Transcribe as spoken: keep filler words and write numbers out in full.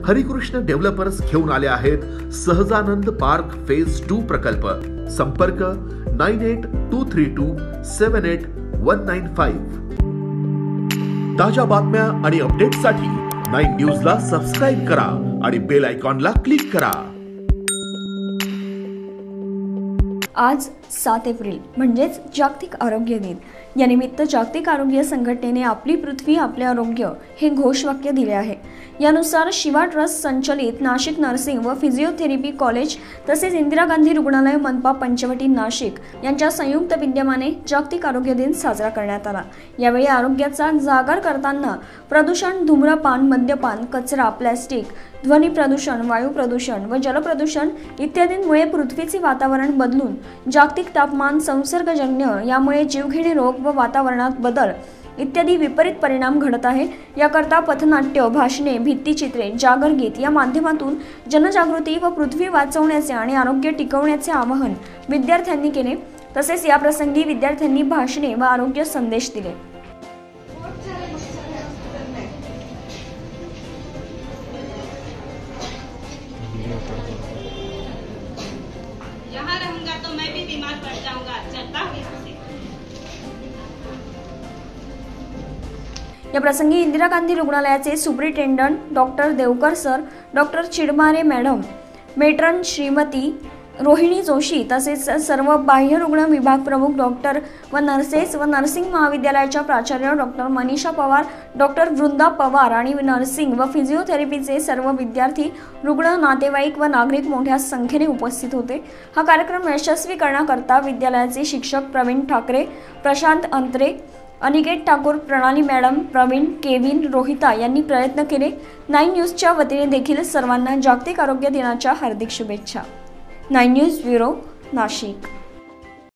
Harikrishna developers घेऊन आले आहेत सहजानंद पार्क फेज टू प्रकल्प। संपर्क nine eight two three two seven eight one nine five. ताज्या बातम्या आणि अपडेट्ससाठी नाईन न्यूजला सबस्क्राईब करा आणि बेल आयकॉनला क्लिक करा। आज सात एप्रिल म्हणजेच जागतिक आरोग्य दिन। या निमित्त जागतिक आरोग्य संघटनेने आपली पृथ्वी आपले आरोग्य हे घोषवाक्य दिले आहे। यानुसार शिवा ट्रस्ट संचलित नाशिक नर्सिंग व फिजिओथेरपी कॉलेज तसेच इंदिरा गांधी रुग्णालय मनपा पंचवटी नाशिक यांच्या संयुक्त विद्यमाने जागतिक आरोग्य दिन साजरा करण्यात आला। यावेळी आरोग्याचा जागर करताना प्रदूषण, धूम्रपान, मद्यपान, कचरा, प्लास्टिक, ध्वनी प्रदूषण, वायू प्रदूषण व जल प्रदूषण इत्यादींमुळे पृथ्वीचे वातावरण बदलून जागतिक तापमान, संसर्गजन्य यामुळे जीवघेणे रोग व वातावरणात बदल इत्यादी विपरीत परिणाम घडत आहे। याकरता पथनाट्य, भाषणे, भित्तिचित्रे, जागर गीत या माध्यमातून जनजागृती व पृथ्वी वाचवण्याचे आणि आरोग्य टिकवण्याचे आवाहन विद्यार्थ्यांनी केले। तसेच या प्रसंगी विद्यार्थ्यांनी भाषणे व आरोग्य संदेश दिले। यहाँ रहूंगा तो मैं भी बीमार पड़ जाऊंगा, चलता हूँ यहाँ से। या प्रसंगी इंदिरा गांधी रुग्णालयाचे superintendent doctor Devkar sir, doctor Chidmare madam, matron Shrimati Rohini Joshi तसेच सर्व बाह्य रुग्ण विभाग प्रमुख डॉक्टर व नर्सेस व नर्सिंग महाविद्यालयाच्या प्राचार्य डॉक्टर मनीषा पवार, डॉक्टर वृंदा पवार आणि नर्सिंग व फिजिओथेरपीचे सर्व विद्यार्थी, रुग्ण, नातेवाईक व नागरिक मोठ्या संख्येने उपस्थित होते। हा कार्यक्रम यशस्वी करण्याकरता विद्यालयाचे शिक्षक प्रवीण ठाकरे, प्रशांत अंतरे, अनिकेत ठाकूर, प्रणाली मॅडम, प्रवीण, केविन, रोहिता यांनी प्रयत्न केले। नाईन न्यूजच्या वतीने देखील सर्वांना जागतिक आरोग्य दिनाच्या हार्दिक शुभेच्छा। Nine news bureau, Nashik.